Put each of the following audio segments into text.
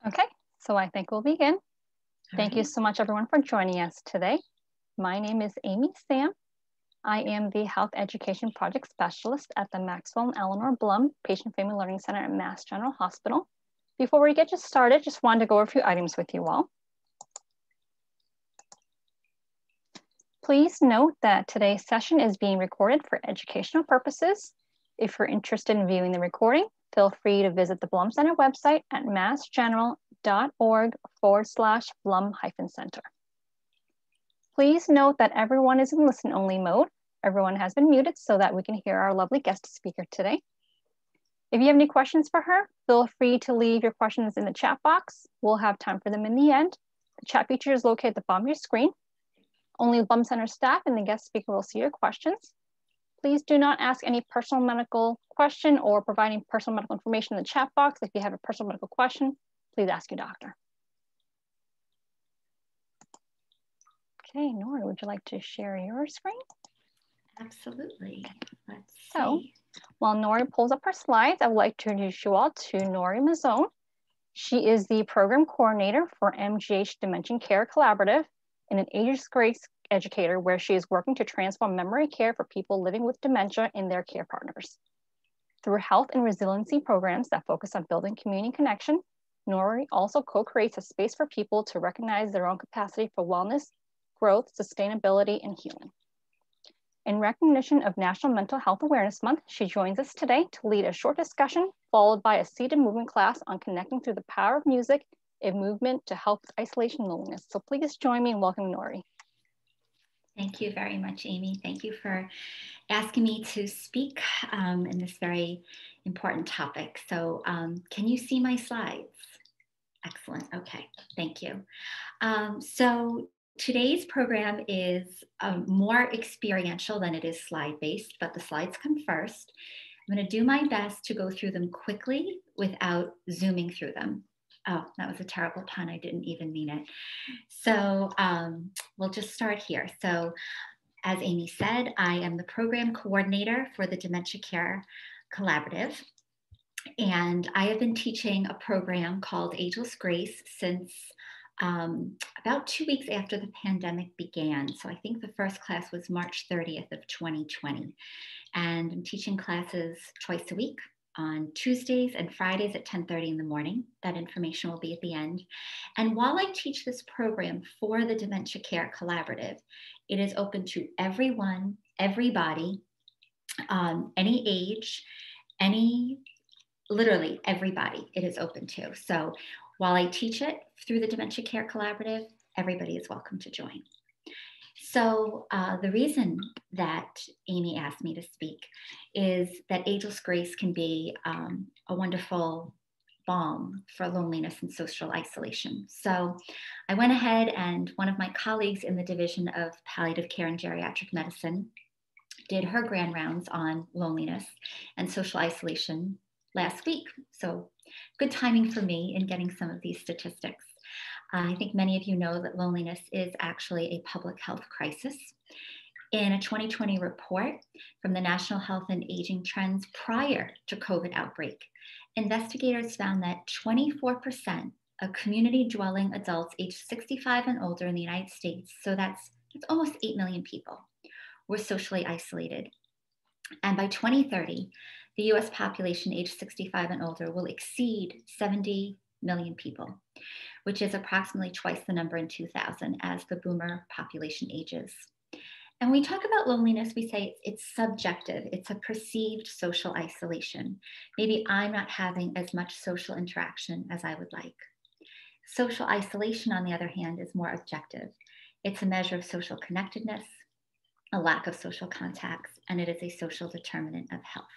Okay, so I think we'll begin. Thank you right. so much, everyone, for joining us today. My name is Amy Sam. I am the Health Education Project Specialist at the Maxwell and Eleanor Blum Patient Family Learning Center at Mass General Hospital. Before we get started, just wanted to go over a few items with you all. Please note that today's session is being recorded for educational purposes. If you're interested in viewing the recording, feel free to visit the Blum Center website at massgeneral.org/Blum-Center. Please note that everyone is in listen-only mode. Everyone has been muted so that we can hear our lovely guest speaker today. If you have any questions for her, feel free to leave your questions in the chat box. We'll have time for them in the end. The chat feature is located at the bottom of your screen. Only Blum Center staff and the guest speaker will see your questions. Please do not ask any personal medical question or providing personal medical information in the chat box. If you have a personal medical question, please ask your doctor. Okay, Norie, would you like to share your screen? Absolutely. Let's see. So, while Norie pulls up her slides, I would like to introduce you all to Norie Mozzone. She is the program coordinator for MGH Dementia Care Collaborative and an Ageless Grace educator where she is working to transform memory care for people living with dementia and their care partners. Through health and resiliency programs that focus on building community connection, Norie also co-creates a space for people to recognize their own capacity for wellness, growth, sustainability, and healing. In recognition of National Mental Health Awareness Month, she joins us today to lead a short discussion followed by a seated movement class on connecting through the power of music and movement to help with isolation and loneliness. So please join me in welcoming Norie. Thank you very much, Amy. Thank you for asking me to speak in this very important topic. So can you see my slides? Excellent. Okay, thank you. So today's program is more experiential than it is slide-based, but the slides come first. I'm going to do my best to go through them quickly without zooming through them. Oh, that was a terrible pun. I didn't even mean it. So we'll just start here. So as Amy said, I am the program coordinator for the Dementia Care Collaborative. And I have been teaching a program called Ageless Grace since about 2 weeks after the pandemic began. So I think the first class was March 30th of 2020. And I'm teaching classes twice a week on Tuesdays and Fridays at 10:30 in the morning. That information will be at the end. And while I teach this program for the Dementia Care Collaborative, it is open to everyone, everybody, any age, literally everybody it is open to. So while I teach it through the Dementia Care Collaborative, everybody is welcome to join. So the reason that Amy asked me to speak is that Ageless Grace can be a wonderful balm for loneliness and social isolation. So I went ahead and one of my colleagues in the Division of Palliative Care and Geriatric Medicine did her grand rounds on loneliness and social isolation last week. So good timing for me in getting some of these statistics. I think many of you know that loneliness is actually a public health crisis. In a 2020 report from the National Health and Aging Trends prior to COVID outbreak, investigators found that 24% of community dwelling adults aged 65 and older in the United States, so that's almost 8 million people, were socially isolated. And by 2030, the US population aged 65 and older will exceed 70 million people, which is approximately twice the number in 2000 as the boomer population ages. And when we talk about loneliness, we say it's subjective. It's a perceived social isolation. Maybe I'm not having as much social interaction as I would like. Social isolation, on the other hand, is more objective. It's a measure of social connectedness, a lack of social contacts, and it is a social determinant of health.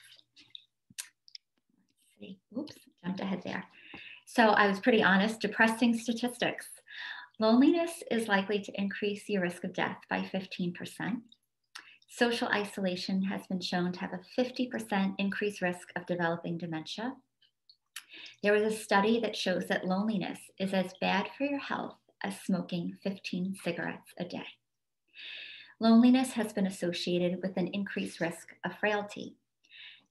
Let's see. Oops, jumped ahead there. So I was pretty honest, depressing statistics. Loneliness is likely to increase your risk of death by 15%. Social isolation has been shown to have a 50% increased risk of developing dementia. There was a study that shows that loneliness is as bad for your health as smoking 15 cigarettes a day. Loneliness has been associated with an increased risk of frailty.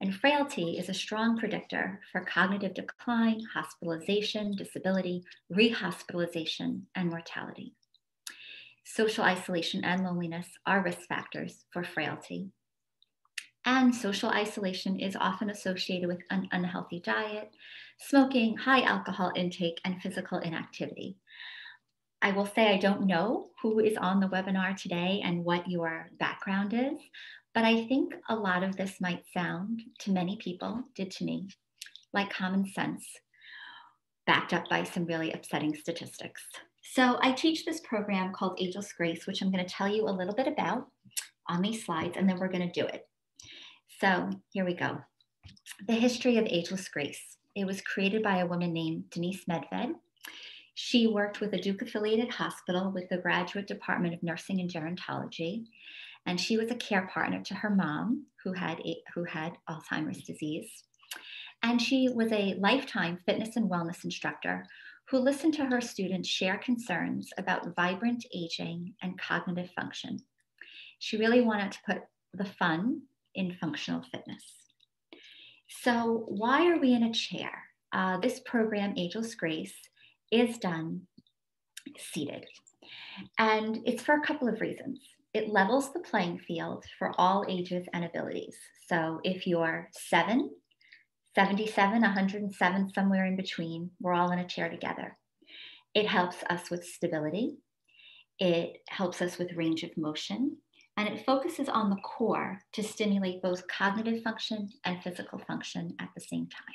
And frailty is a strong predictor for cognitive decline, hospitalization, disability, rehospitalization, and mortality. Social isolation and loneliness are risk factors for frailty. And social isolation is often associated with an unhealthy diet, smoking, high alcohol intake, and physical inactivity. I will say I don't know who is on the webinar today and what your background is, but I think a lot of this might sound, to many people, did to me, like common sense, backed up by some really upsetting statistics. So I teach this program called Ageless Grace, which I'm going to tell you a little bit about on these slides, and then we're going to do it. So here we go. The history of Ageless Grace. It was created by a woman named Denise Medved. She worked with a Duke-affiliated hospital with the Graduate Department of Nursing and Gerontology, and she was a care partner to her mom, who had Alzheimer's disease. And she was a lifetime fitness and wellness instructor who listened to her students share concerns about vibrant aging and cognitive function. She really wanted to put the fun in functional fitness. So why are we in a chair? This program, Ageless Grace, is done seated. And it's for a couple of reasons. It levels the playing field for all ages and abilities. So if you're 7, 77, 107, somewhere in between, we're all in a chair together. It helps us with stability. It helps us with range of motion. And it focuses on the core to stimulate both cognitive function and physical function at the same time.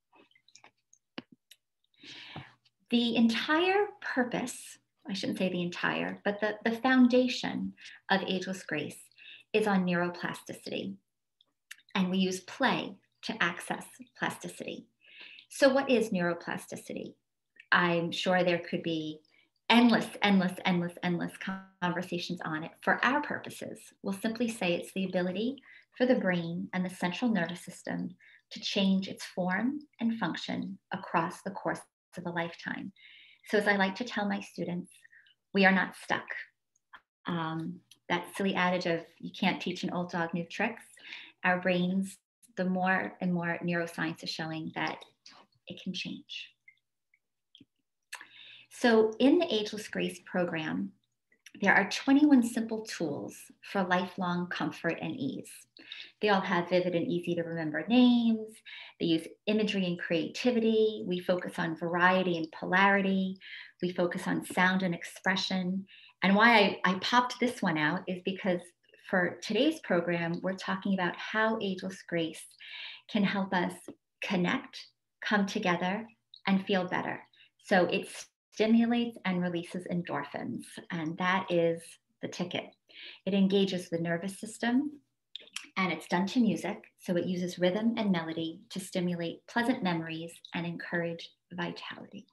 The entire purpose, I shouldn't say the entire, but the foundation of Ageless Grace is on neuroplasticity. And we use play to access plasticity. So what is neuroplasticity? I'm sure there could be endless conversations on it. For our purposes, we'll simply say it's the ability for the brain and the central nervous system to change its form and function across the course of a lifetime. So as I like to tell my students, we are not stuck. That silly adage of you can't teach an old dog new tricks. Our brains, the more and more neuroscience is showing that it can change. So in the Ageless Grace program, there are 21 simple tools for lifelong comfort and ease. They all have vivid and easy to remember names. They use imagery and creativity. We focus on variety and polarity. We focus on sound and expression. And why I popped this one out is because for today's program, we're talking about how Ageless Grace can help us connect, come together, and feel better. So it stimulates and releases endorphins, and that is the ticket. It engages the nervous system, and it's done to music, so it uses rhythm and melody to stimulate pleasant memories and encourage vitality.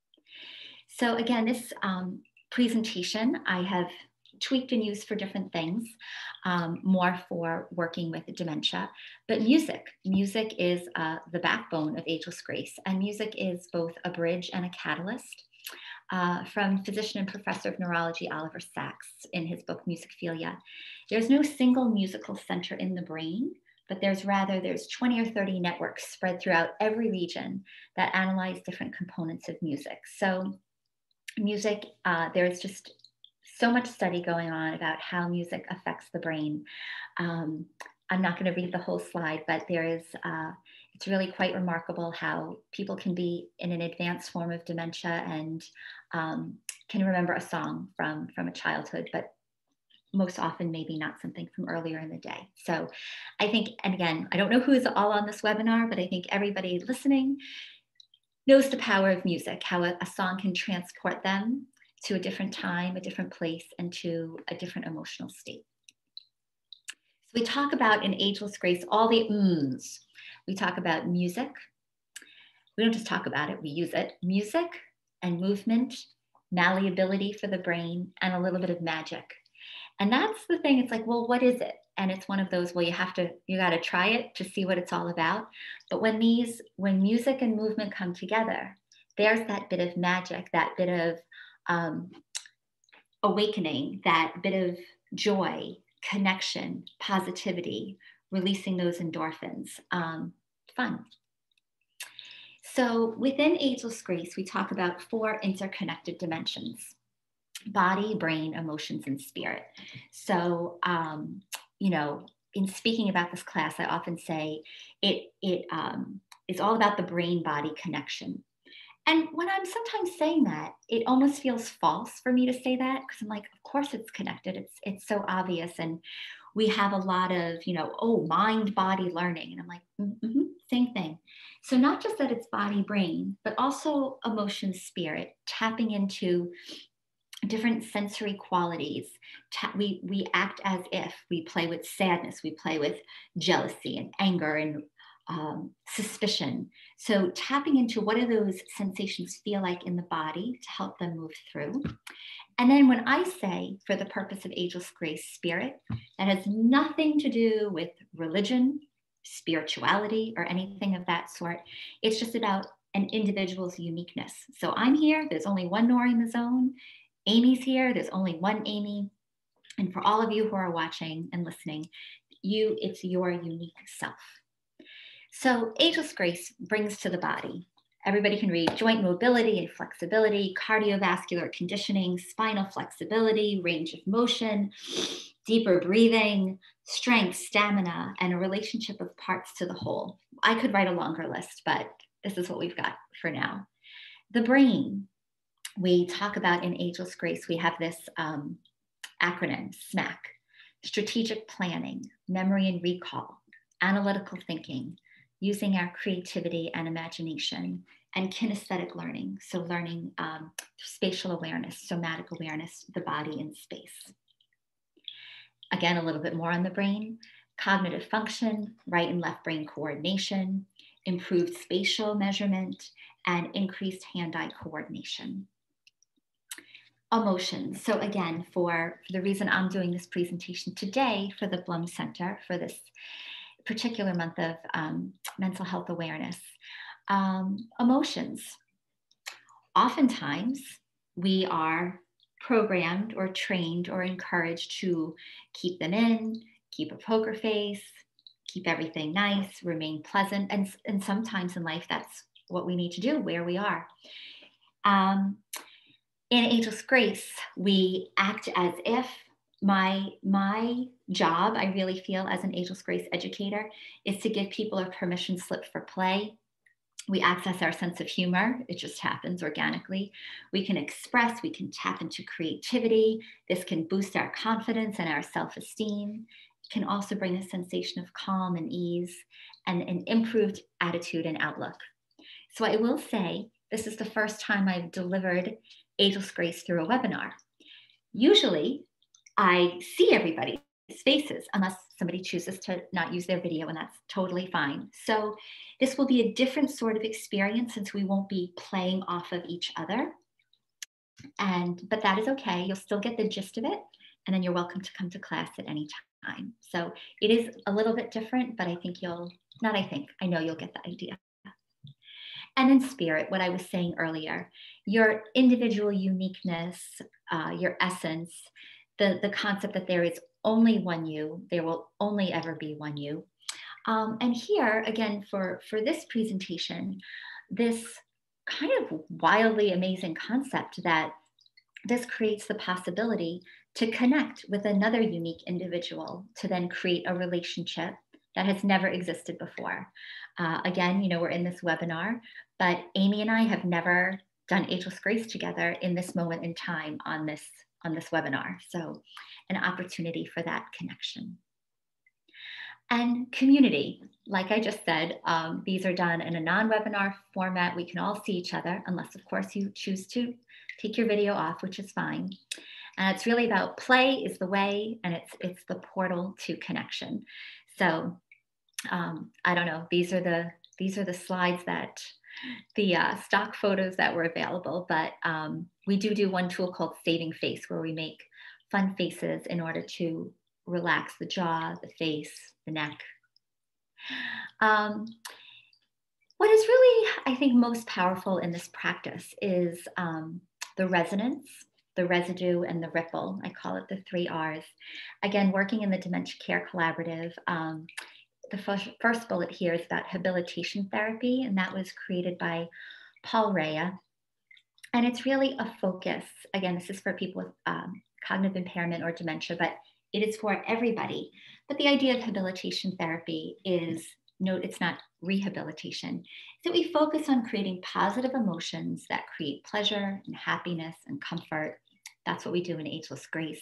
So again, this presentation I have tweaked and used for different things, more for working with dementia. But music is the backbone of Ageless Grace, and music is both a bridge and a catalyst. From physician and professor of neurology Oliver Sacks in his book Musicphilia. There's no single musical center in the brain, but there's 20 or 30 networks spread throughout every region that analyze different components of music. So music, there's just so much study going on about how music affects the brain. I'm not going to read the whole slide, but it's really quite remarkable how people can be in an advanced form of dementia and can remember a song from a childhood, but most often maybe not something from earlier in the day. So I think, and again, I don't know who is all on this webinar, but I think everybody listening knows the power of music, how a song can transport them to a different time, a different place, and to a different emotional state. So we talk about in Ageless Grace all the mms. We talk about music. We don't just talk about it, we use it. Music and movement, malleability for the brain, and a little bit of magic. And that's the thing, it's like, well, what is it? And it's one of those, well, you gotta try it to see what it's all about. But when music and movement come together, there's that bit of magic, that bit of awakening, that bit of joy, connection, positivity, releasing those endorphins. Fun. So within Ageless Grace, we talk about 4 interconnected dimensions: body, brain, emotions, and spirit. So, in speaking about this class, I often say it is all about the brain-body connection. And when I'm sometimes saying that, it almost feels false for me to say that, because I'm like, of course it's connected. It's so obvious. And we have a lot of, mind, body learning. And I'm like, same thing. So not just that it's body, brain, but also emotion, spirit, tapping into different sensory qualities. We act as if. We play with sadness. We play with jealousy and anger and suspicion. So tapping into what do those sensations feel like in the body to help them move through. And then when I say, for the purpose of Ageless Grace, spirit, that has nothing to do with religion, spirituality, or anything of that sort. It's just about an individual's uniqueness. So I'm here, there's only one Norie Mozzone. Amy's here, there's only one Amy. And for all of you who are watching and listening, it's your unique self. So Ageless Grace brings to the body. Everybody can read joint mobility and flexibility, cardiovascular conditioning, spinal flexibility, range of motion, deeper breathing, strength, stamina, and a relationship of parts to the whole. I could write a longer list, but this is what we've got for now. The brain, we talk about in Ageless Grace, we have this acronym, SMAC: strategic planning, memory and recall, analytical thinking, using our creativity and imagination, and kinesthetic learning. So learning spatial awareness, somatic awareness, the body in space. Again, a little bit more on the brain: cognitive function, right and left brain coordination, improved spatial measurement, and increased hand-eye coordination. Emotions. So again, for the reason I'm doing this presentation today for the Blum Center for this particular month of mental health awareness, emotions. Oftentimes, we are programmed or trained or encouraged to keep them in, keep a poker face, keep everything nice, remain pleasant. And sometimes in life, that's what we need to do where we are. In Ageless Grace, we act as if. My job, I really feel, as an Ageless Grace educator, is to give people a permission slip for play. We access our sense of humor. It just happens organically. We can express, we can tap into creativity. This can boost our confidence and our self-esteem. It can also bring a sensation of calm and ease and an improved attitude and outlook. So I will say, this is the first time I've delivered Ageless Grace through a webinar. Usually, I see everybody's faces unless somebody chooses to not use their video, and that's totally fine. So this will be a different sort of experience since we won't be playing off of each other. But that is okay. You'll still get the gist of it, and then you're welcome to come to class at any time. So it is a little bit different, but I know you'll get the idea. And then spirit, what I was saying earlier, your individual uniqueness, your essence, the concept that there is only one you, there will only ever be one you. And here, again, for this presentation, this kind of wildly amazing concept that this creates the possibility to connect with another unique individual to then create a relationship that has never existed before. Again, we're in this webinar, but Amy and I have never done Ageless Grace together in this moment in time on this webinar. So an opportunity for that connection. And community, like I just said, these are done in a non-webinar format. We can all see each other, unless of course you choose to take your video off, which is fine. And it's really about play is the way, and it's the portal to connection. So I don't know, these are the slides that the stock photos that were available, but we do one tool called Saving Face, where we make fun faces in order to relax the jaw, the face, the neck. What is really, I think, most powerful in this practice is the resonance, the residue, and the ripple. I call it the 3 R's. Again, working in the Dementia Care Collaborative, the first bullet here is about habilitation therapy, and that was created by Paul Rea. And it's really a focus. Again, this is for people with cognitive impairment or dementia, but it is for everybody. But the idea of habilitation therapy is, note, it's not rehabilitation. So we focus on creating positive emotions that create pleasure and happiness and comfort. That's what we do in Ageless Grace.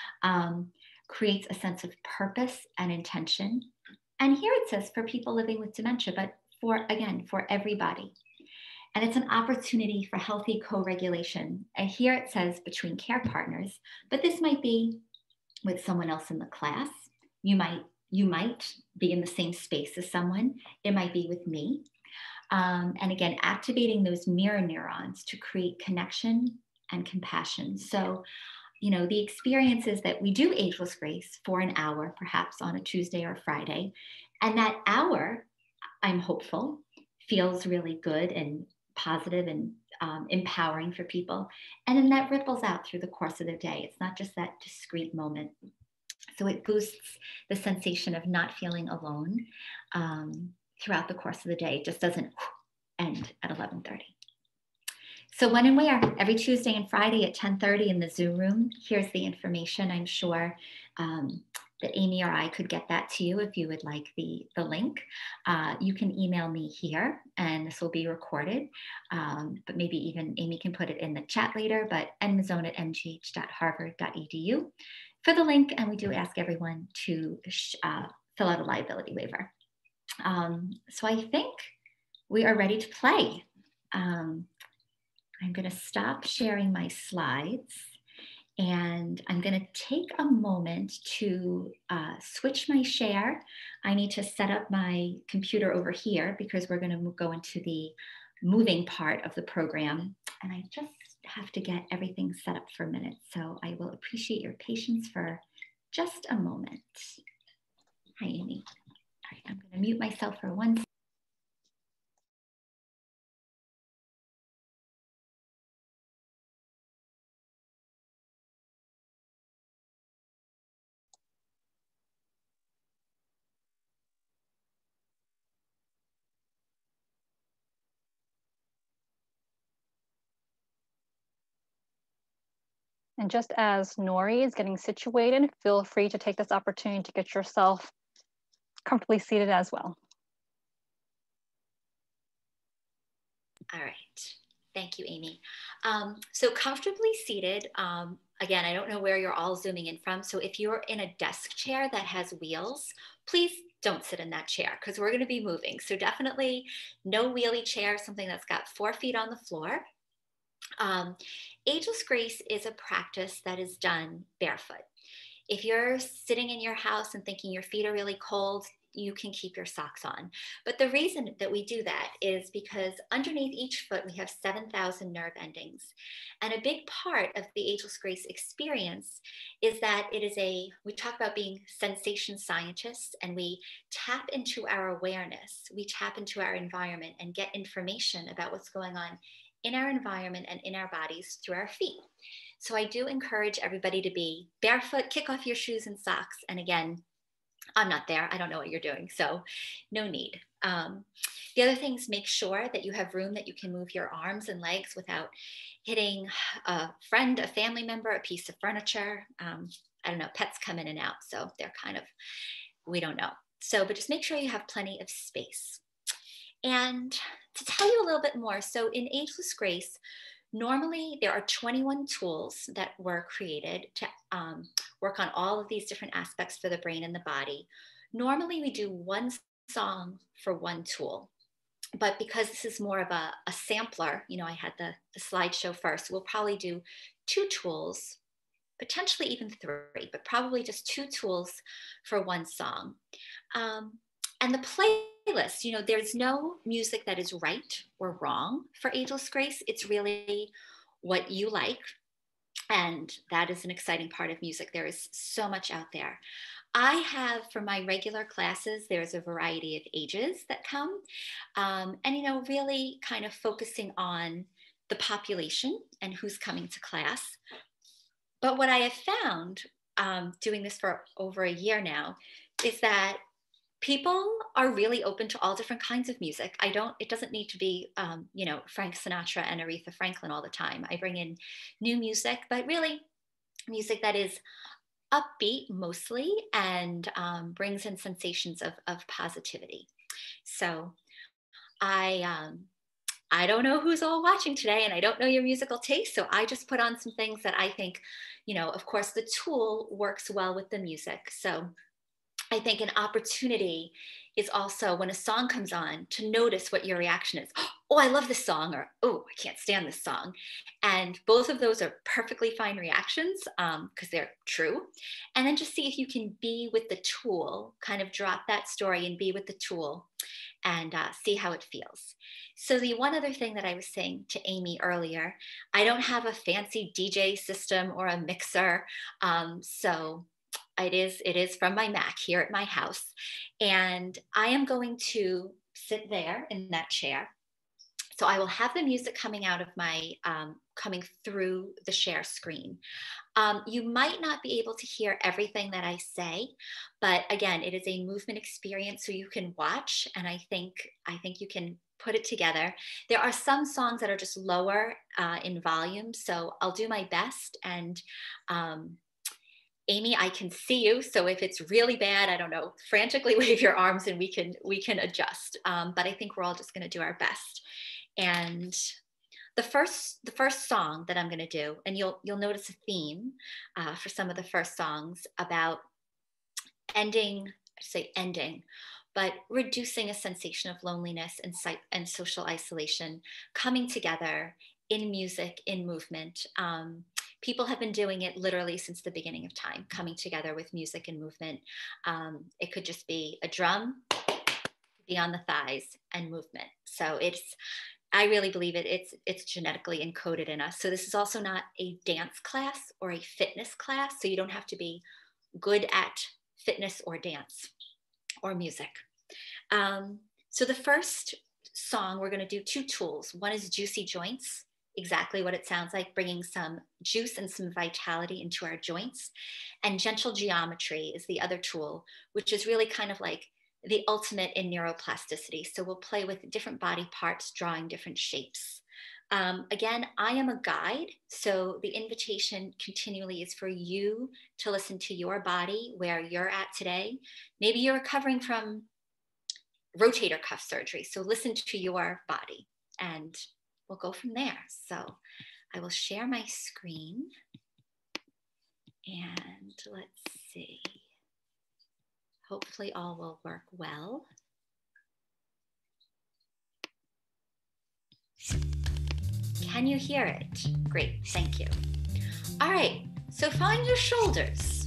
Creates a sense of purpose and intention. And here it says for people living with dementia, but for everybody. And it's an opportunity for healthy co-regulation. And here it says between care partners, but this might be with someone else in the class. You might be in the same space as someone. It might be with me. And again, activating those mirror neurons to create connection and compassion. So, the experience is that we do Ageless Grace for an hour, perhaps on a Tuesday or Friday. And that hour, I'm hopeful, feels really good and positive and empowering for people. And then that ripples out through the course of the day. It's not just that discrete moment. So it boosts the sensation of not feeling alone throughout the course of the day. It just doesn't end at 11:30. So when and where? Every Tuesday and Friday at 10:30 in the Zoom room. Here's the information. I'm sure that Amy or I could get that to you if you would like the link. You can email me here, and this will be recorded. But maybe even Amy can put it in the chat later, but nmozzone@mgh.harvard.edu for the link. And we do ask everyone to fill out a liability waiver. So I think we are ready to play. I'm going to stop sharing my slides, and I'm going to take a moment to switch my share. I need to set up my computer over here because we're going to go into the moving part of the program, and I just have to get everything set up for a minute. So I will appreciate your patience for just a moment. Hi, Amy. All right, I'm going to mute myself for 1 second. And just as Norie is getting situated, feel free to take this opportunity to get yourself comfortably seated as well. All right. Thank you, Amy. So comfortably seated, again, I don't know where you're all zooming in from. So if you're in a desk chair that has wheels, please don't sit in that chair because we're going to be moving. So definitely no wheelie chair, something that's got 4 feet on the floor. Ageless Grace is a practice that is done barefoot. If you're sitting in your house and thinking your feet are really cold, you can keep your socks on. But the reason that we do that is because underneath each foot, we have 7,000 nerve endings. And a big part of the Ageless Grace experience is that we talk about being sensation scientists, and we tap into our awareness. We tap into our environment and get information about what's going on in our environment and in our bodies through our feet. So I do encourage everybody to be barefoot, kick off your shoes and socks. And again, I'm not there. I don't know what you're doing, so no need. The other things, make sure that you have room that you can move your arms and legs without hitting a friend, a family member, a piece of furniture. I don't know, pets come in and out, so they're we don't know. So, but just make sure you have plenty of space. And to tell you a little bit more, so in Ageless Grace, normally there are 21 tools that were created to work on all of these different aspects for the brain and the body. Normally we do one song for one tool, but because this is more of a sampler, I had the slideshow first, we'll probably do 2 tools, potentially even 3, but probably just 2 tools for one song. And the playlist, there's no music that is right or wrong for Ageless Grace. It's really what you like. And that is an exciting part of music. There is so much out there. I have, for my regular classes, there's a variety of ages that come. And, really kind of focusing on the population and who's coming to class. But what I have found doing this for over a year now is that People are really open to all different kinds of music. It doesn't need to be, Frank Sinatra and Aretha Franklin all the time. I bring in new music, but really music that is upbeat mostly and brings in sensations of positivity. So I don't know who's all watching today, and I don't know your musical taste. So I just put on some things that I think, of course, the tool works well with the music. So I think an opportunity is also when a song comes on to notice what your reaction is. Oh, I love this song, or oh, I can't stand this song. And both of those are perfectly fine reactions because they're true. And then just see if you can be with the tool, kind of drop that story and be with the tool and see how it feels. So the one other thing that I was saying to Amy earlier, I don't have a fancy DJ system or a mixer. So it is from my Mac here at my house. And I am going to sit there in that chair. So I will have the music coming out of my, coming through the share screen. You might not be able to hear everything that I say, but again, it is a movement experience, so you can watch, and I think you can put it together. There are some songs that are just lower in volume, so I'll do my best. And Amy, I can see you, so if it's really bad, I don't know, frantically wave your arms and we can adjust. But I think we're all just going to do our best. And the first song that I'm going to do, and you'll notice a theme for some of the first songs about ending, but reducing a sensation of loneliness and social isolation, coming together in music, in movement. People have been doing it literally since the beginning of time, coming together with music and movement. It could just be a drum, be on the thighs, and movement. So I really believe it's genetically encoded in us. So this is also not a dance class or a fitness class. So you don't have to be good at fitness or dance or music. So the first song, we're going to do two tools. One is Juicy Joints, exactly what it sounds like, bringing some juice and some vitality into our joints. And Gentle Geometry is the other tool, which is really kind of like the ultimate in neuroplasticity. So we'll play with different body parts, drawing different shapes. Again, I am a guide, so the invitation continually is for you to listen to your body, where you're at today. Maybe you're recovering from rotator cuff surgery, so listen to your body, and we'll go from there. So I will share my screen, and let's see. Hopefully all will work well. Can you hear it? Great, thank you. All right, so find your shoulders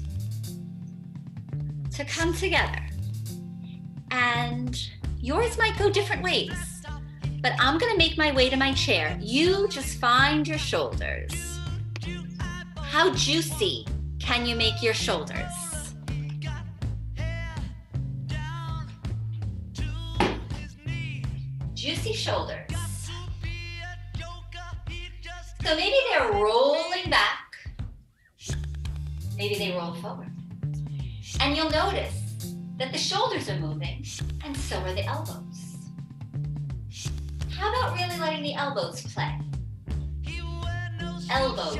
to come together. And yours might go different ways, but I'm gonna make my way to my chair. You just find your shoulders. How juicy can you make your shoulders? Juicy shoulders. So maybe they're rolling back. Maybe they roll forward. And you'll notice that the shoulders are moving, and so are the elbows. How about really letting the elbows play? Elbows.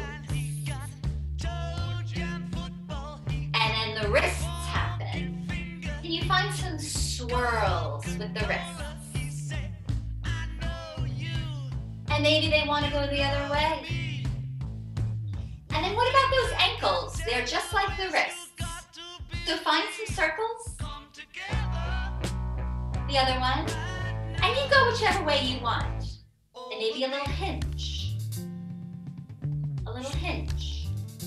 And then the wrists happen. Can you find some swirls with the wrists? And maybe they want to go the other way. And then what about those ankles? They're just like the wrists. So find some circles. The other one. And you go whichever way you want. And maybe a little hinge. A little hinge.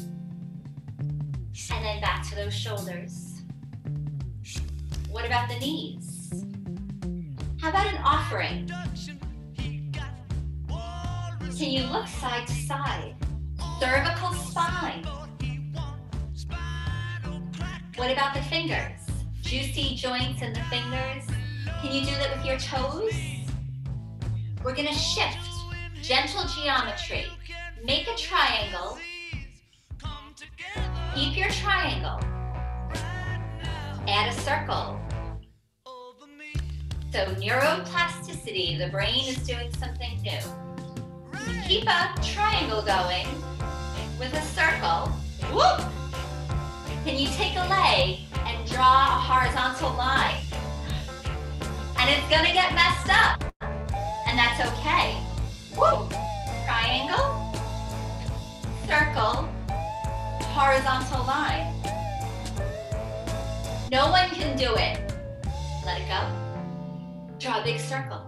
And then back to those shoulders. What about the knees? How about an offering? Can you look side to side? Cervical spine. What about the fingers? Juicy joints in the fingers. Can you do that with your toes? We're gonna shift. Gentle geometry. Make a triangle. Keep your triangle. Add a circle. So neuroplasticity, the brain is doing something new. Keep a triangle going with a circle. Whoop! Can you take a leg and draw a horizontal line? And it's gonna get messed up, and that's okay. Whoop! Triangle, circle, horizontal line. No one can do it. Let it go. Draw a big circle.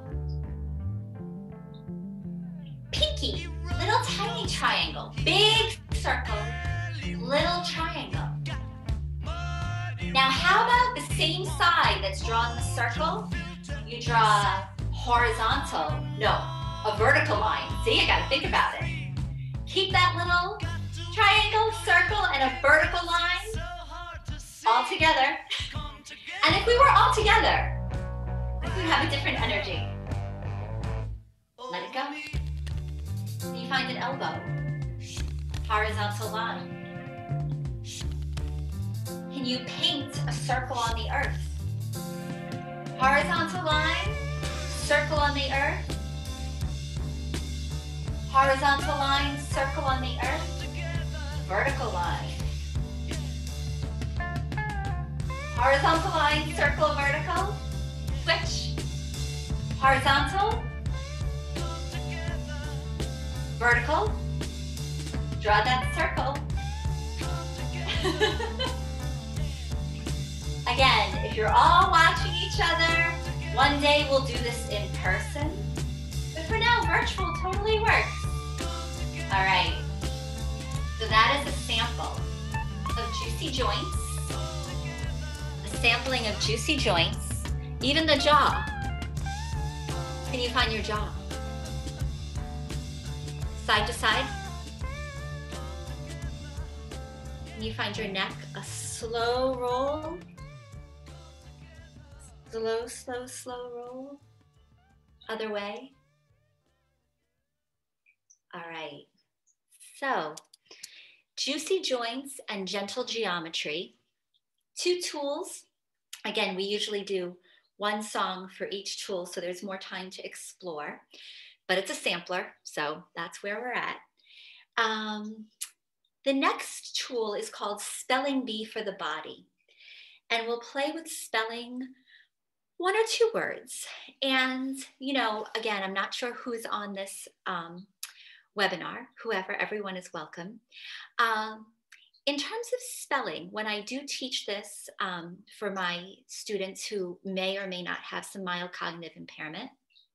Pinky, little tiny triangle. Big circle, little triangle. Now, how about the same side that's drawn the circle? You draw horizontal, no, a vertical line. See, I gotta think about it. Keep that little triangle, circle, and a vertical line all together. And if we were all together, we would have a different energy. Let it go. You find an elbow, horizontal line. Can you paint a circle on the earth? Horizontal line, circle on the earth. Horizontal line, circle on the earth. Vertical line. Horizontal line, circle, vertical. Switch. Horizontal. Vertical. Draw that circle. Again, if you're all watching each other, one day we'll do this in person. But for now, virtual totally works. All right. So that is a sample of juicy joints. A sampling of juicy joints. Even the jaw. Can you find your jaw? Side to side. Can you find your neck? A slow roll. Slow, slow, slow roll. Other way. All right. So, juicy joints and gentle geometry. 2 tools. Again, we usually do 1 song for each tool, so there's more time to explore. But it's a sampler, so that's where we're at. The next tool is called Spelling Bee for the Body. And we'll play with spelling 1 or 2 words. And, you know, again, I'm not sure who's on this webinar. Whoever, everyone is welcome. In terms of spelling, when I do teach this for my students who may or may not have some mild cognitive impairment,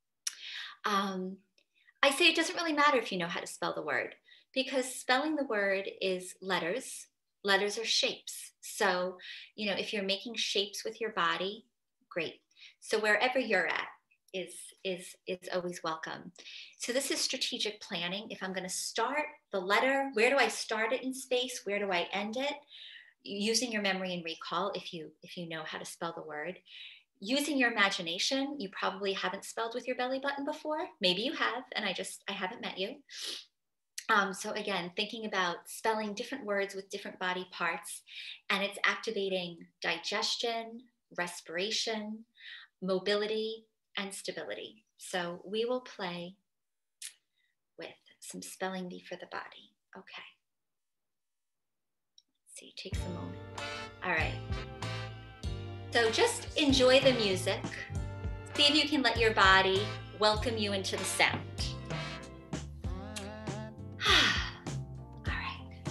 I say it doesn't really matter if you know how to spell the word, because spelling the word is letters. Letters are shapes. So, you know, if you're making shapes with your body, great. So wherever you're at is always welcome. So this is strategic planning. If I'm going to start the letter, where do I start it in space? Where do I end it? Using your memory and recall, if you know how to spell the word. Using your imagination, you probably haven't spelled with your belly button before. Maybe you have, and I haven't met you. So again, thinking about spelling different words with different body parts, and it's activating digestion, respiration, mobility, and stability. So we will play with some spelling bee for the body. Okay. Let's see, takes a moment. All right. So just enjoy the music. See if you can let your body welcome you into the sound. All right.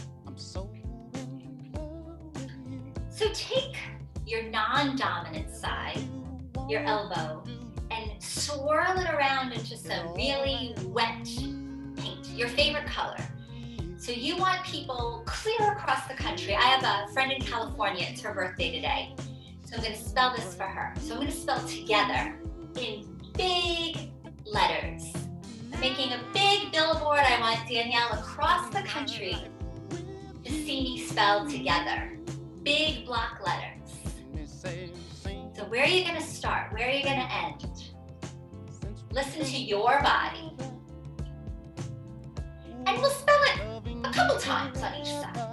So take your non-dominant side, your elbow, and swirl it around into some really wet paint, your favorite color. So you want people clear across the country. I have a friend in California, it's her birthday today. So I'm going to spell this for her. So I'm going to spell together in big letters. I'm making a big billboard. I want Danielle across the country to see me spell together. Big block letters. So where are you going to start? Where are you going to end? Listen to your body. And we'll spell it a couple times on each side.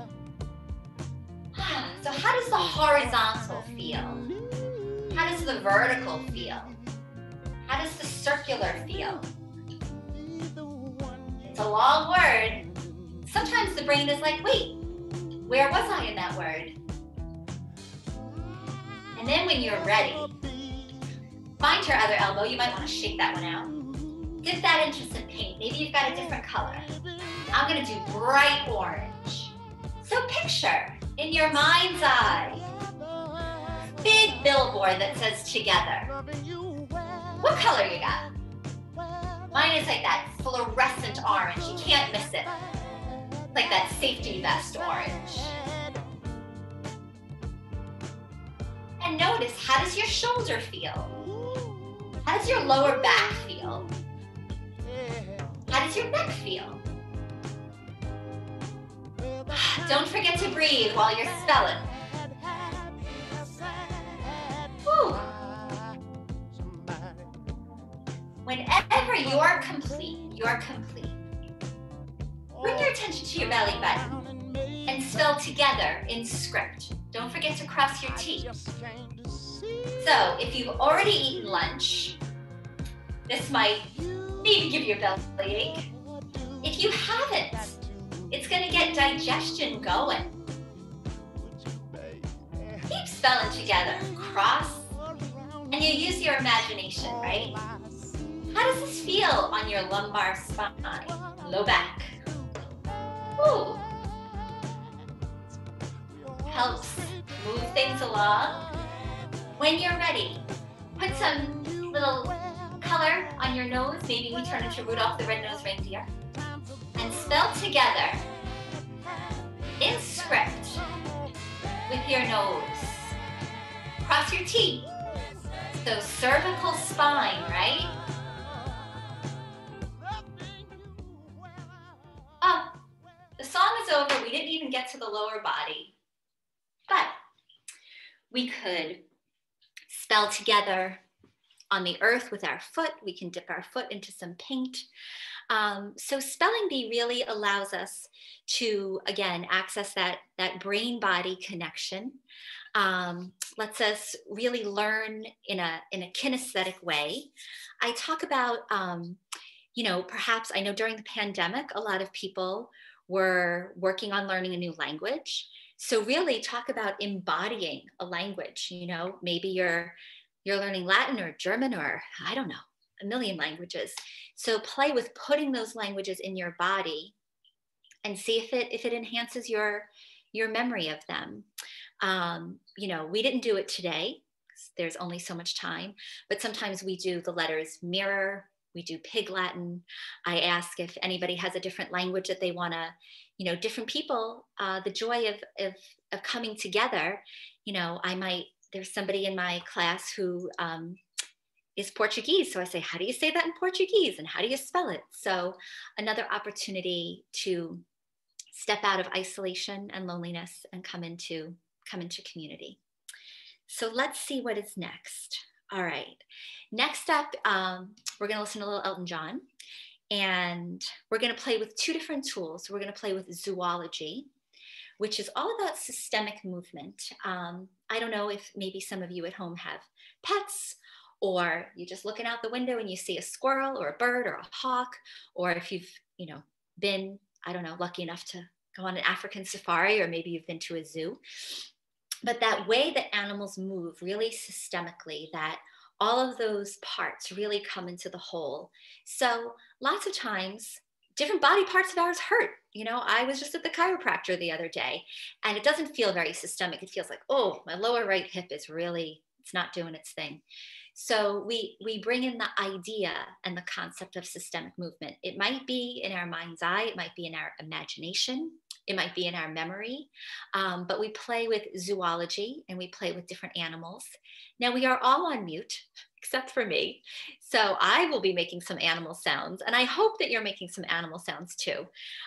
So how does the horizontal feel? How does the vertical feel? How does the circular feel? It's a long word. Sometimes the brain is like, wait, where was I in that word? And then when you're ready, find your other elbow. You might want to shake that one out. Dip that into some paint. Maybe you've got a different color. I'm going to do bright orange. So picture in your mind's eye, big billboard that says together. What color you got? Mine is like that fluorescent orange. You can't miss it. Like that safety vest orange. And notice, how does your shoulder feel? How does your lower back feel? How does your neck feel? Don't forget to breathe while you're spelling. Whew. Whenever you're complete, bring your attention to your belly button and spell together in script. Don't forget to cross your T. So if you've already eaten lunch, this might maybe give you a belly ache. If you haven't, it's going to get digestion going. Keep spelling together, cross, and you use your imagination, right? How does this feel on your lumbar spine, low back? Ooh. Helps move things along. When you're ready, put some little color on your nose. Maybe we turn into Rudolph the Red-Nosed Reindeer. And spell together in script with your nose. Cross your T. So cervical spine, right? Oh, the song is over. We didn't even get to the lower body. But we could spell together on the earth with our foot. We can dip our foot into some paint. So spelling bee really allows us to, again, access that brain-body connection. Lets us really learn in a kinesthetic way. I talk about, perhaps, I know during the pandemic, a lot of people were working on learning a new language. So really talk about embodying a language. Maybe you're learning Latin or German or, I don't know, a million languages. So play with putting those languages in your body and see if it enhances your memory of them. We didn't do it today. There's only so much time, but sometimes we do the letters mirror, we do Pig Latin. I ask if anybody has a different language that they want to, different people, the joy of coming together. There's somebody in my class who is Portuguese. So I say, how do you say that in Portuguese? And how do you spell it? So another opportunity to step out of isolation and loneliness and come into community. So let's see what is next. All right. Next up, we're going to listen to a little Elton John. And we're going to play with two different tools. We're going to play with zoology, which is all about systemic movement. I don't know if maybe some of you at home have pets, or you're just looking out the window and you see a squirrel or a bird or a hawk, or if you've, been, I don't know, lucky enough to go on an African safari, or maybe you've been to a zoo. But that way that animals move really systemically, that all of those parts really come into the whole. So lots of times, different body parts of ours hurt. I was just at the chiropractor the other day, and it doesn't feel very systemic. It feels like, oh, my lower right hip is really, it's not doing its thing. So we bring in the idea and the concept of systemic movement. It might be in our mind's eye, it might be in our imagination, it might be in our memory, but we play with zoology and we play with different animals. Now we are all on mute, except for me. So I will be making some animal sounds, and I hope that you're making some animal sounds too.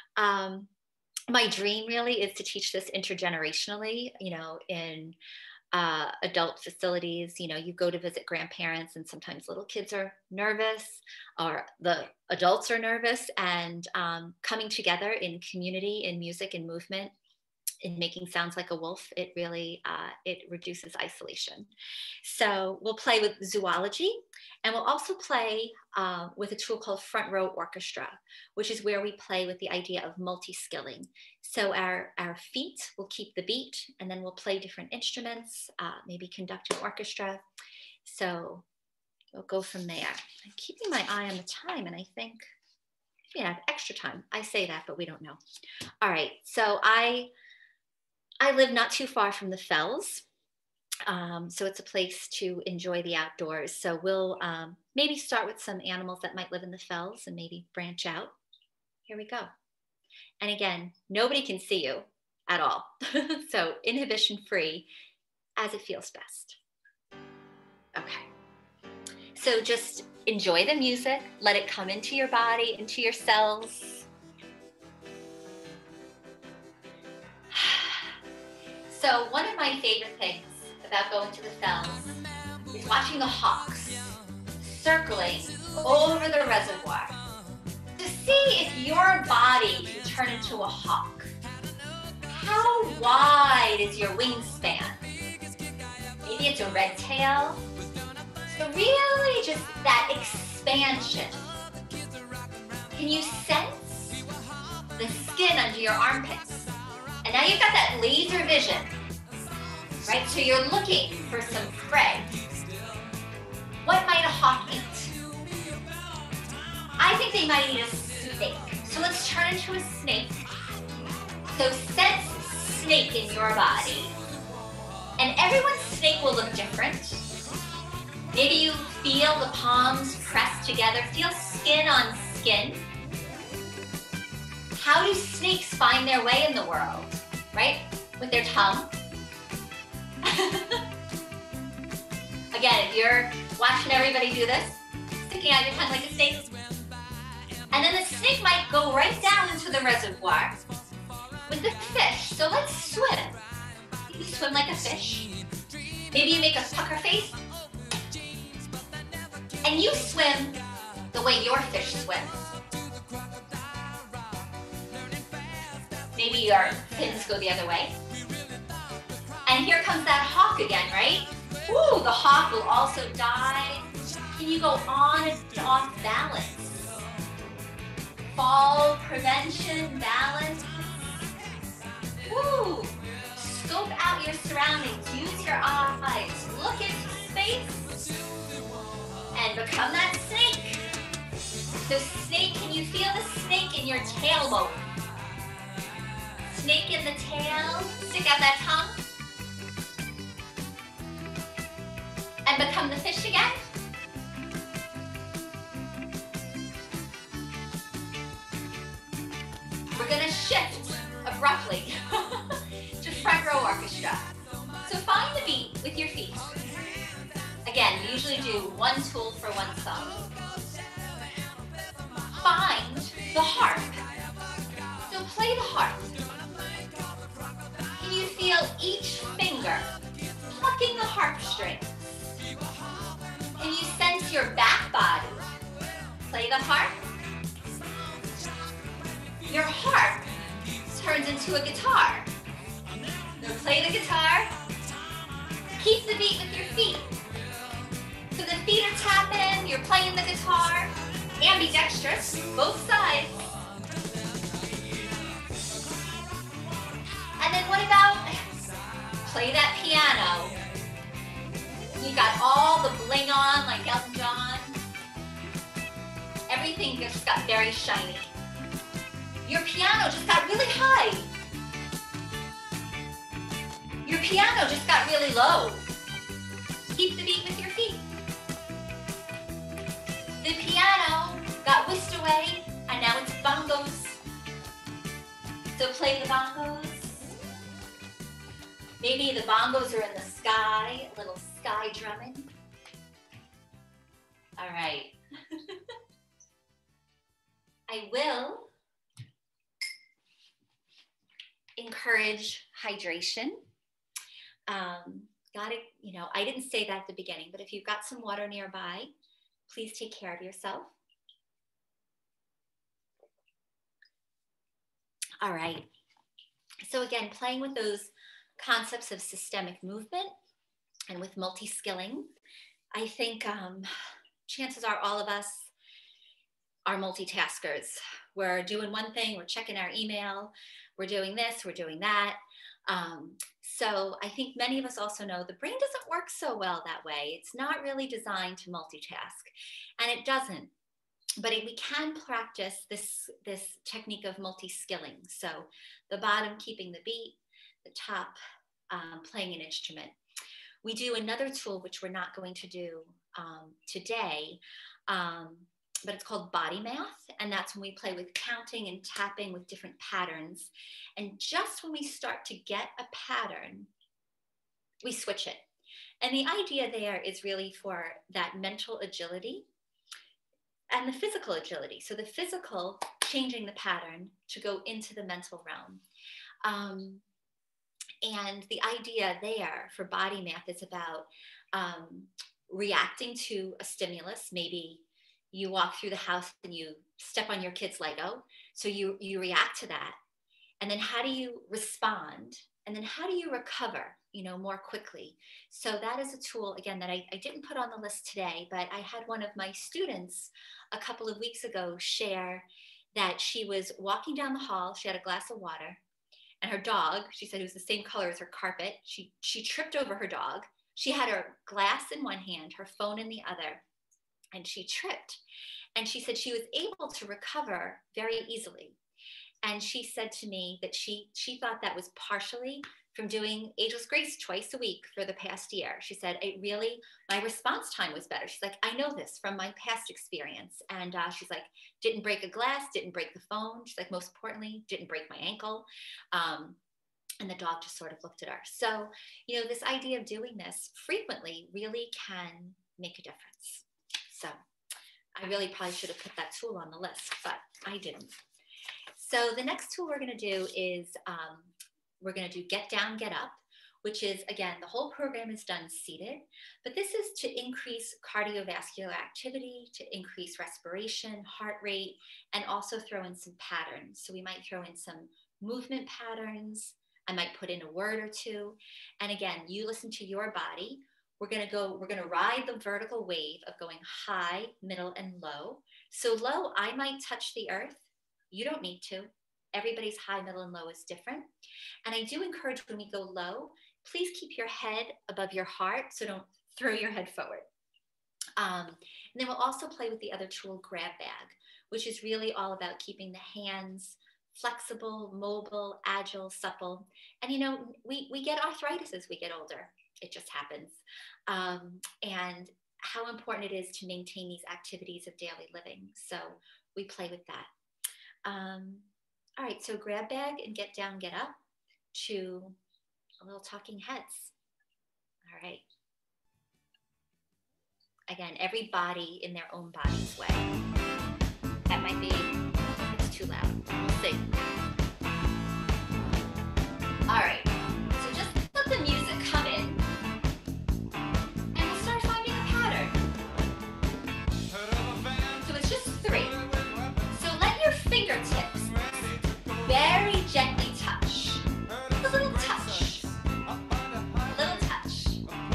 My dream really is to teach this intergenerationally, in adult facilities. You go to visit grandparents and sometimes little kids are nervous or the adults are nervous, and coming together in community, in music and movement in making sounds like a wolf, it really, it reduces isolation. So we'll play with zoology, and we'll also play with a tool called front row orchestra, which is where we play with the idea of multi-skilling. So our feet will keep the beat, and then we'll play different instruments, maybe conduct an orchestra. So we'll go from there. I'm keeping my eye on the time, and I think we have extra time. I say that, but we don't know. All right, so I live not too far from the Fells, so it's a place to enjoy the outdoors. So we'll maybe start with some animals that might live in the Fells and maybe branch out. Here we go. And again, nobody can see you at all. So inhibition free as it feels best. Okay. So just enjoy the music, let it come into your body, into your cells. So one of my favorite things about going to the Fells is watching the hawks circling over the reservoir to see if your body can turn into a hawk. How wide is your wingspan? Maybe it's a red tail. So really just that expansion. Can you sense the skin under your armpits? And now you've got that laser vision, right? So you're looking for some prey. What might a hawk eat? I think they might eat a snake. So let's turn into a snake. So sense snake in your body. And everyone's snake will look different. Maybe you feel the palms pressed together, feel skin on skin. How do snakes find their way in the world, right? With their tongue. Again, if you're watching everybody do this, sticking out your tongue like a snake, and then the snake might go right down into the reservoir with the fish. So let's swim. You swim like a fish. Maybe you make a pucker face, and you swim the way your fish swims. Maybe your fins go the other way. And here comes that hawk again, right? Ooh, the hawk will also dive. Can you go on and off balance? Fall prevention, balance. Woo! Scope out your surroundings. Use your eyes. Look into space. And become that snake. So snake, can you feel the snake in your tailbone? Snake in the tail, stick out that tongue. And become the fish again. We're gonna shift abruptly to front row orchestra. So find the beat with your feet. Again, we usually do one tool for one song. Find the harp. So play the harp. Can you feel each finger plucking the harp strings? Can you sense your back body? Play the harp. Your harp turns into a guitar. So play the guitar. Keep the beat with your feet. So the feet are tapping, you're playing the guitar. Ambidextrous, both sides. And then what about play that piano? You got all the bling on like Elton John. Everything just got very shiny. Your piano just got really high. Your piano just got really low. Keep the beat with your feet. The piano got whisked away, and now it's bongos. So play the bongos. Maybe the bongos are in the sky, a little sky drumming. All right. I will encourage hydration. I didn't say that at the beginning, but if you've got some water nearby, please take care of yourself. All right. So again, playing with those concepts of systemic movement and with multi-skilling, I think chances are all of us are multitaskers. We're doing one thing, we're checking our email, we're doing this, we're doing that. So I think many of us also know the brain doesn't work so well that way. It's not really designed to multitask, and it doesn't. But we can practice this technique of multi-skilling. So the bottom keeping the beat, the top playing an instrument. We do another tool, which we're not going to do today, but it's called body math. And that's when we play with counting and tapping with different patterns. And just when we start to get a pattern, we switch it. And the idea there is really for that mental agility and the physical agility. So the physical, changing the pattern to go into the mental realm. And the idea there for body math is about reacting to a stimulus. Maybe you walk through the house and you step on your kid's Lego. So you react to that. And then how do you respond? And then how do you recover, more quickly? So that is a tool, again, that I didn't put on the list today, but I had one of my students a couple of weeks ago share that she was walking down the hall. She had a glass of water, and her dog, she said it was the same color as her carpet. She tripped over her dog. She had her glass in one hand, her phone in the other, and she tripped. And she said she was able to recover very easily. And she said to me that she thought that was partially from doing Ageless Grace twice a week for the past year. She said, my response time was better. She's like, I know this from my past experience. And she's like, didn't break a glass, didn't break the phone. She's like, most importantly, didn't break my ankle. And the dog just sort of looked at her. So, this idea of doing this frequently really can make a difference. So I really probably should have put that tool on the list, but I didn't. So the next tool we're going to do is we're going to do Get Down, Get Up, which is, again, the whole program is done seated, but this is to increase cardiovascular activity, to increase respiration, heart rate, and also throw in some patterns. So we might throw in some movement patterns. I might put in a word or two. And again, you listen to your body. We're going to ride the vertical wave of going high, middle, and low. So low, I might touch the earth. You don't need to. Everybody's high, middle, and low is different. And I do encourage when we go low, please keep your head above your heart, so don't throw your head forward. And then we'll also play with the other tool, Grab Bag, which is really all about keeping the hands flexible, mobile, agile, supple. And we get arthritis as we get older. It just happens. And how important it is to maintain these activities of daily living. So we play with that. All right, so Grab Bag and Get Down, Get Up to a little talking heads. All right. Again, every body in their own body's way. That might be, it's too loud. We'll see. All right, so just let the music come in and we'll start finding a pattern. So it's just 3. So let your fingertips very gently touch. A little touch. A little touch.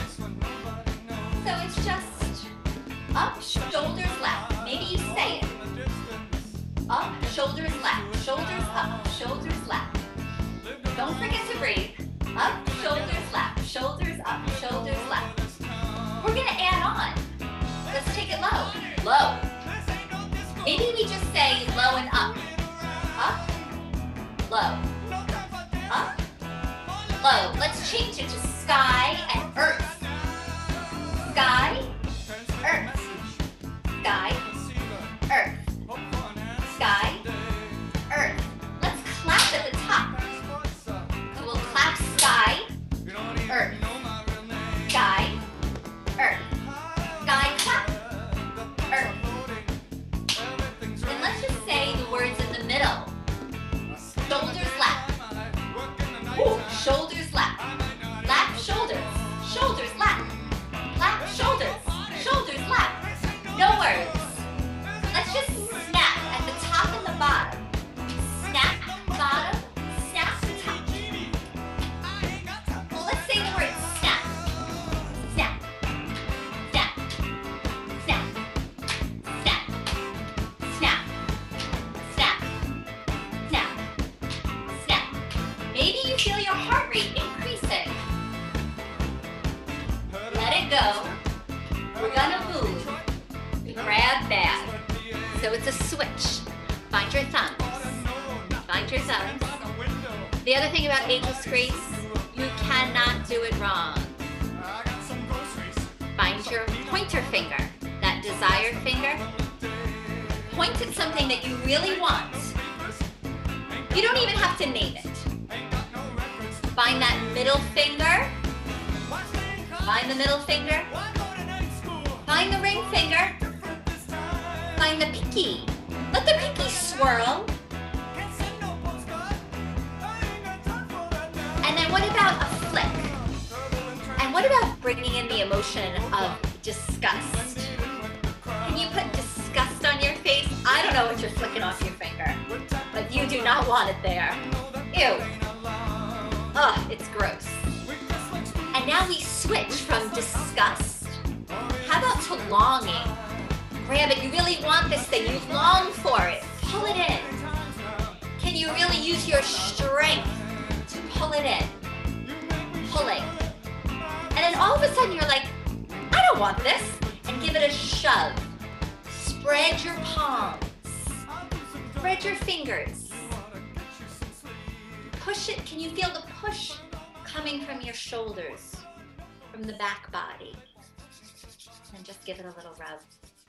So it's just up, shoulders left. Maybe you say it. Up, shoulders left. Shoulders up, shoulders left. Don't forget to breathe. Up, shoulders left. Shoulders up, shoulders left. We're going to add on. Let's take it low. Low. Maybe we just say low and up. Up, low. Up, low. Let's change it to sky and earth. Sky, earth. Sky, earth. Sky, earth. Let's clap at the top. So we'll clap sky, earth. Sky, earth. Sky, clap, earth. And let's just say the words in the middle. Shoulders left. Ooh, shoulders left. Left, shoulders. you feel your heart rate increasing. Let it go. We're gonna move. Grab bag. So it's a switch. Find your thumbs. Find your thumbs. The other thing about Ageless Grace, you cannot do it wrong. Find your pointer finger, that desired finger. Point at something that you really want. You don't even have to name it. Find that middle finger. Find the middle finger. Find the ring finger. Find the pinky. Let the pinky swirl. And then what about a flick? And what about bringing in the emotion of disgust? Can you put disgust on your face? I don't know what you're flicking off your finger, but you do not want it there. Ew. Ugh, it's gross. And now we switch from disgust. How about to longing? Grab it. You really want this thing. You long for it. Pull it in. Can you really use your strength to pull it in? Pulling. And then all of a sudden you're like, I don't want this. And give it a shove. Spread your palms. Spread your fingers. Push it. Can you feel the push coming from your shoulders, from the back body? And just give it a little rub.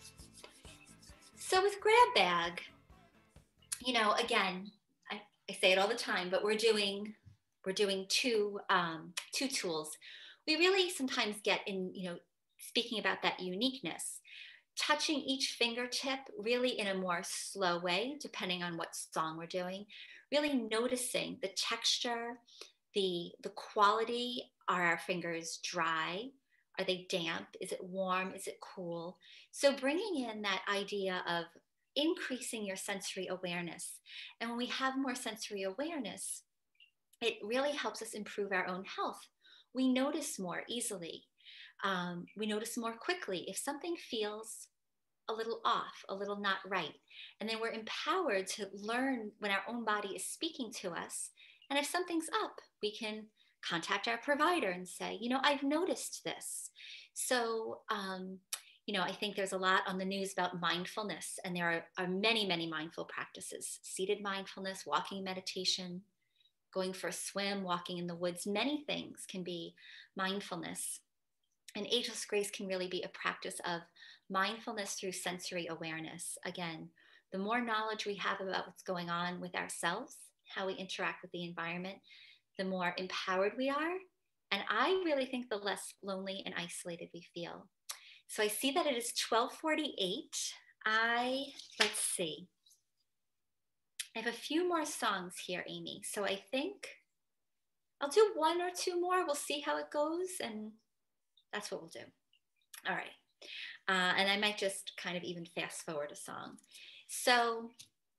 So with grab bag, you know, again, I say it all the time, but we're doing two tools. We really sometimes get in, you know, speaking about that uniqueness, touching each fingertip really in a more slow way, depending on what song we're doing, really noticing the texture, the quality. Are our fingers dry? Are they damp? Is it warm? Is it cool? So bringing in that idea of increasing your sensory awareness. And when we have more sensory awareness, it really helps us improve our own health. We notice more easily. We notice more quickly if something feels a little off, a little not right. And then we're empowered to learn when our own body is speaking to us. And if something's up, we can contact our provider and say, you know, I've noticed this. So, you know, I think there's a lot on the news about mindfulness, and there are many, many mindful practices: seated mindfulness, walking meditation, going for a swim, walking in the woods. Many things can be mindfulness. And Ageless Grace can really be a practice of mindfulness through sensory awareness. Again, the more knowledge we have about what's going on with ourselves, how we interact with the environment, the more empowered we are. And I really think the less lonely and isolated we feel. So I see that it is 12:48. Let's see. I have a few more songs here, Amy. So I think I'll do one or two more. We'll see how it goes. And that's what we'll do. All right. And I might just kind of even fast forward a song. So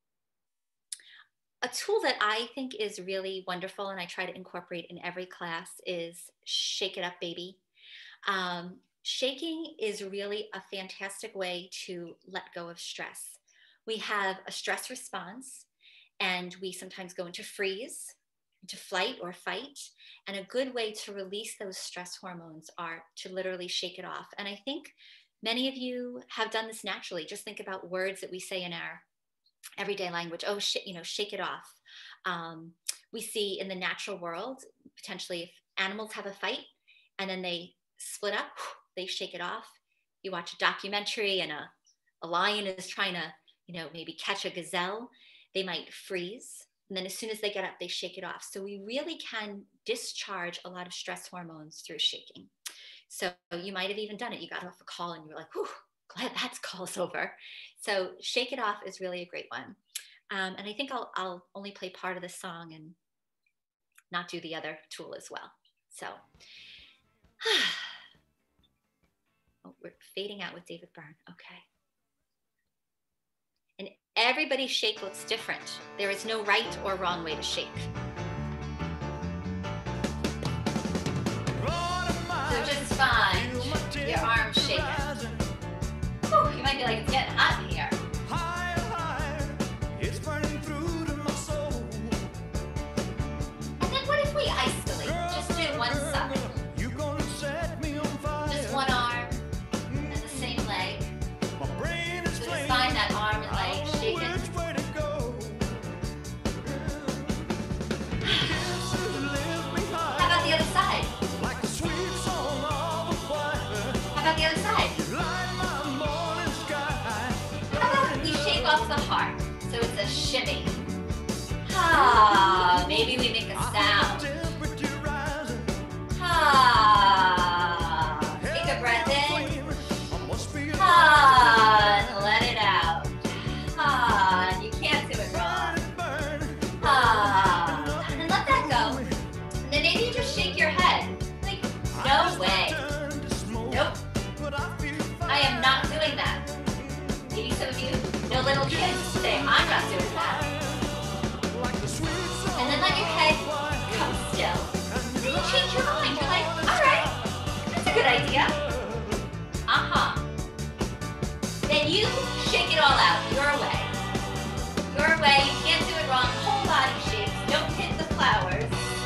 a tool that I think is really wonderful and I try to incorporate in every class is Shake It Up, Baby. Shaking is really a fantastic way to let go of stress. We have a stress response, and we sometimes go into freeze, into flight or fight. And a good way to release those stress hormones are to literally shake it off. And I think many of you have done this naturally. Just think about words that we say in our everyday language. Oh, shake it off. We see in the natural world, potentially if animals have a fight and then they split up, they shake it off. You watch a documentary and a lion is trying to, maybe catch a gazelle, they might freeze. And then as soon as they get up, they shake it off. So we really can discharge a lot of stress hormones through shaking. So you might have even done it. You got off a call and you were like, whew, glad that call's over. So shake it off is really a great one. And I think I'll only play part of the song and not do the other tool as well. So oh, we're fading out with David Byrne. Okay. And everybody shake looks different. There is no right or wrong way to shake. So just find your arms shaking. Whew, you might be like, it's getting hot in here. And then what if we we make a sound. Ah. Take a breath in. Ah, and let it out. Ah, and you can't do it wrong. Ah, and let that go. And then maybe you just shake your head. Like, no way. Nope. I am not doing that. Maybe some of you know little kids say, I'm not doing that. And then let your head come still. And then you change your mind. You're like, all right, that's a good idea. Then you shake it all out, your way. Your way, you can't do it wrong. Whole body shakes, don't hit the flowers.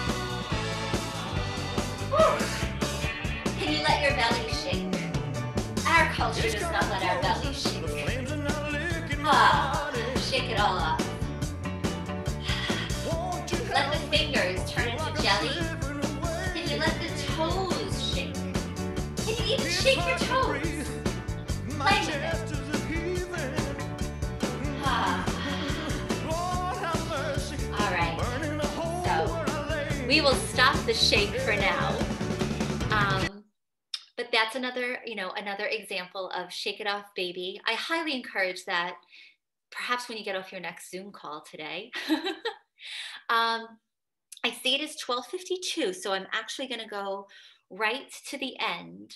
Whew. Can you let your belly shake? Our culture does not let our belly shake. Ah, shake it all off. Let the fingers turn into jelly. Can you let the toes shake? Can you even shake your toes? Play with it. All right. So we will stop the shake for now. But that's another example of shake it off, baby. I highly encourage that. Perhaps when you get off your next Zoom call today. I see it is 12:52, so I'm actually going to go right to the end.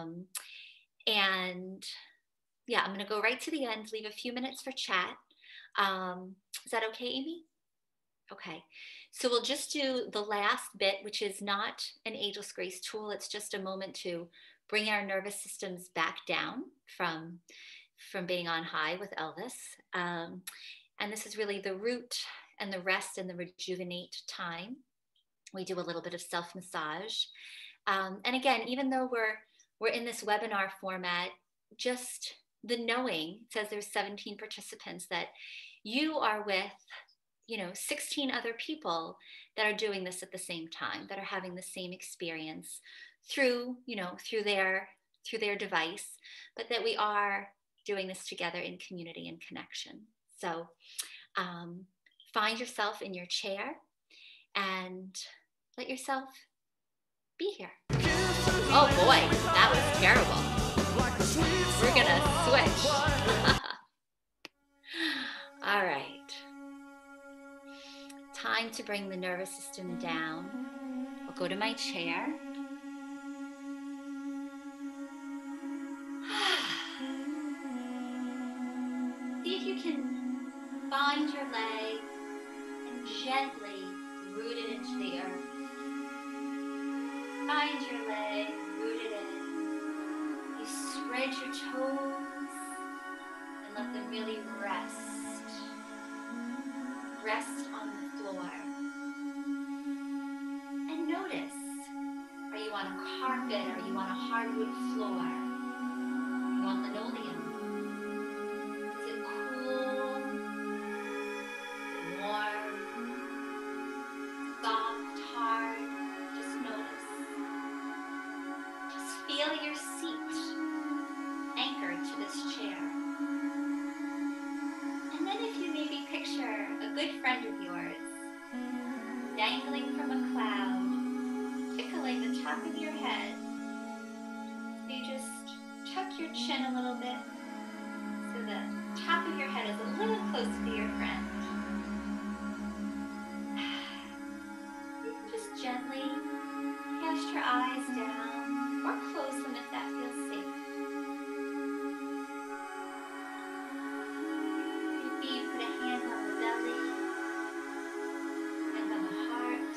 And yeah, I'm going to go right to the end, leave a few minutes for chat. Is that okay, Amy? Okay. So we'll just do the last bit, which is not an Ageless Grace tool. It's just a moment to bring our nervous systems back down from being on high with Elvis. And this is really the root and the rest and the rejuvenate time. We do a little bit of self-massage. And again, even though we're in this webinar format, just the knowing, it says there's 17 participants, that you are with 16 other people that are doing this at the same time, that are having the same experience through their device, but that we are doing this together in community and connection. So find yourself in your chair and let yourself be here. Oh boy, that was terrible. We're gonna switch. All right. Time to bring the nervous system down. I'll go to my chair. See if you can find your leg and gently root it into the earth. Find your leg, root it in. You spread your toes and let them really rest. Rest on the floor. And notice, are you on a carpet? Are you on a hardwood floor? Are you on linoleum? Is it cool? Warm? Soft? Hard? Just notice. Just feel your seat anchored to this chair. And then if you maybe picture a good friend of yours dangling from a cloud, tickling the top of your head, you just tuck your chin a little bit so the top of your head is a little closer to your friend. You can just gently cast your eyes down or close them if that feels safe. Maybe put a hand on the belly and on the heart.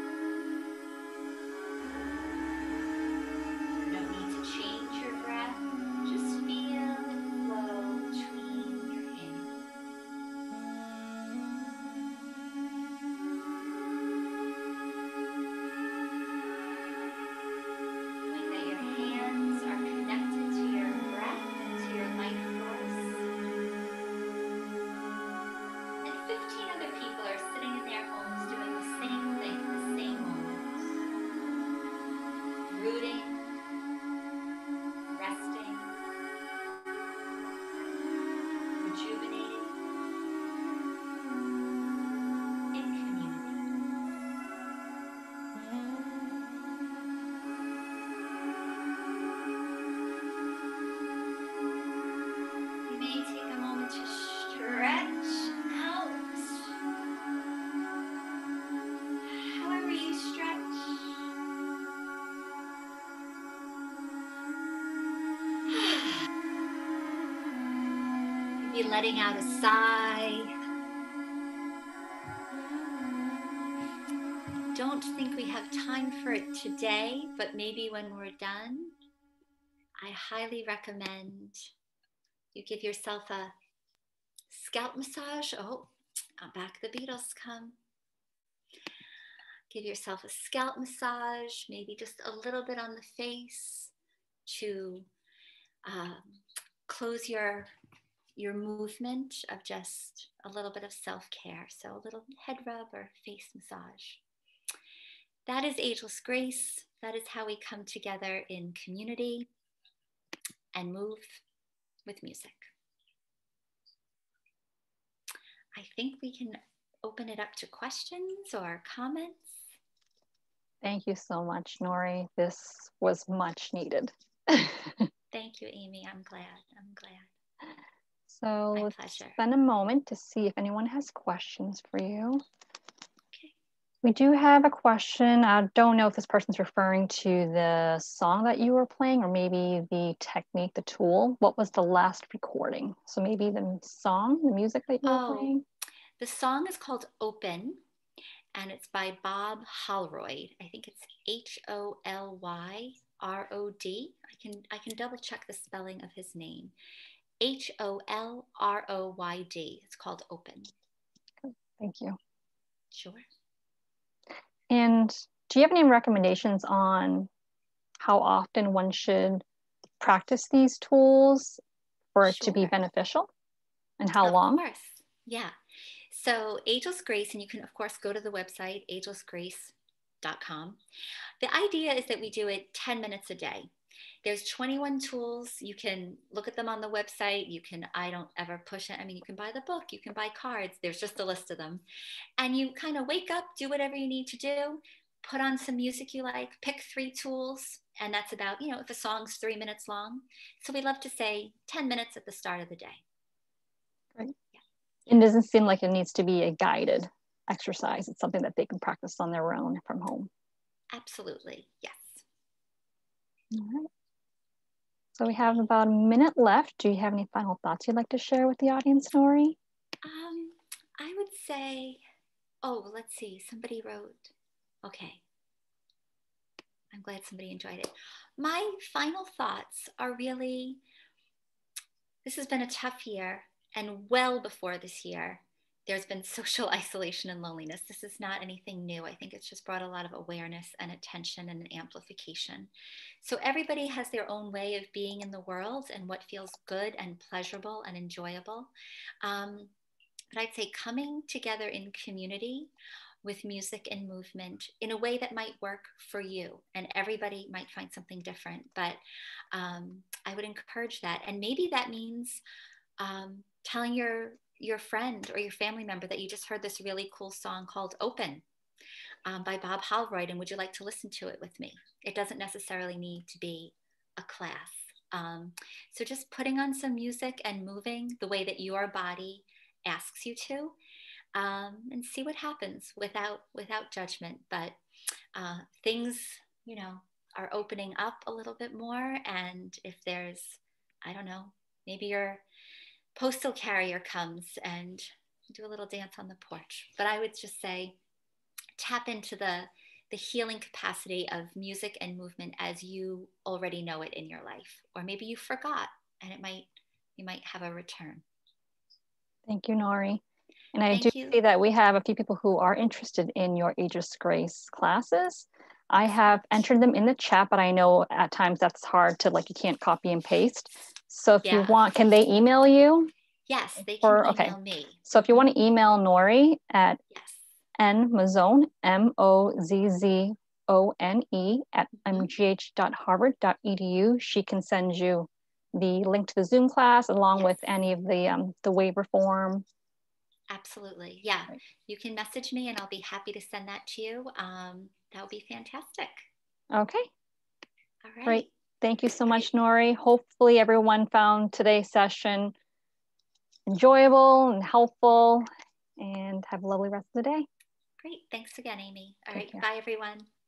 You don't need to change your breath. Just feel it flow between your hands. Maybe letting out a sigh. Don't think we have time for it today, but maybe when we're done, I highly recommend you give yourself a scalp massage. Oh, back the Beatles come. Give yourself a scalp massage, maybe just a little bit on the face to close your movement of just a little bit of self-care. So a little head rub or face massage. That is Ageless Grace. That is how we come together in community and move with music. I think we can open it up to questions or comments. Thank you so much, Norie. This was much needed. Thank you, Amy. I'm glad. So My let's pleasure. spend a moment to see if anyone has questions for you. Okay. We do have a question. I don't know if this person's referring to the song that you were playing or maybe the technique, the tool. What was the last recording? So maybe the song, the music that you were playing? The song is called Open, and it's by Bob Holroyd. I think it's Hollyrod. I can double check the spelling of his name. Hollrod. It's called Open. Thank you. Sure. And do you have any recommendations on how often one should practice these tools for it to be beneficial, and how long? Of course, yeah. So Ageless Grace, and you can of course go to the website, agelessgrace.com. The idea is that we do it 10 minutes a day. There's 21 tools. You can look at them on the website. I don't ever push it. I mean, you can buy the book, you can buy cards. There's just a list of them. And you kind of wake up, do whatever you need to do, put on some music you like, pick 3 tools. And that's about, if a song's 3 minutes long. So we love to say 10 minutes at the start of the day. Great. Yeah. It doesn't seem like it needs to be a guided exercise. It's something that they can practice on their own from home. Absolutely, yes. All right. So we have about a minute left. Do you have any final thoughts you'd like to share with the audience, Norie? I would say, let's see, somebody wrote, okay. I'm glad somebody enjoyed it. My final thoughts are really, this has been a tough year, and well before this year, there's been social isolation and loneliness. This is not anything new. I think it's just brought a lot of awareness and attention and an amplification. So everybody has their own way of being in the world and what feels good and pleasurable and enjoyable. But I'd say coming together in community with music and movement in a way that might work for you, and everybody might find something different, but I would encourage that. And maybe that means telling your friend or your family member that you just heard this really cool song called Open by Bob Holroyd, and would you like to listen to it with me? It doesn't necessarily need to be a class. So just putting on some music and moving the way that your body asks you to, and see what happens without judgment. But things, are opening up a little bit more. And if there's, I don't know, maybe your postal carrier comes and do a little dance on the porch. But I would just say, tap into the healing capacity of music and movement as you already know it in your life. Or maybe you forgot, and you might have a return. Thank you, Norie. And I do see that we have a few people who are interested in your Ageless Grace classes. I have entered them in the chat, but I know at times that's hard to, you can't copy and paste. So if you want, can they email you? Yes, they can email me. So if you want to email Norie at nmozzone, Mozzone at mgh.harvard.edu, she can send you the link to the Zoom class along with any of the waiver form. Absolutely. Yeah. Right. You can message me and I'll be happy to send that to you. That would be fantastic. Okay. All right. Great. Thank you so much, Norie. Hopefully everyone found today's session enjoyable and helpful, and have a lovely rest of the day. Great. Thanks again, Amy. All right. Bye, everyone.